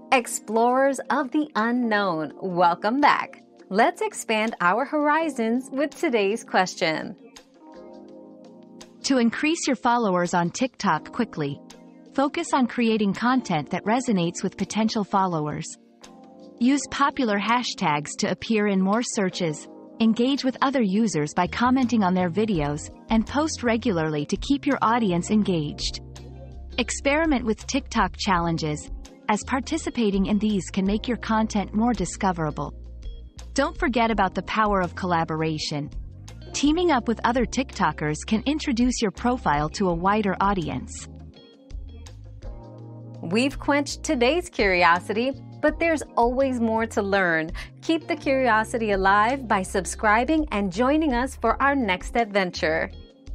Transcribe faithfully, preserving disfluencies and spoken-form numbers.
Explorers of the unknown, welcome back. Let's expand our horizons with today's question. To increase your followers on TikTok quickly, focus on creating content that resonates with potential followers. Use popular hashtags to appear in more searches, engage with other users by commenting on their videos, and post regularly to keep your audience engaged. Experiment with TikTok challenges, as participating in these can make your content more discoverable. Don't forget about the power of collaboration. Teaming up with other TikTokers can introduce your profile to a wider audience. We've quenched today's curiosity, but there's always more to learn. Keep the curiosity alive by subscribing and joining us for our next adventure.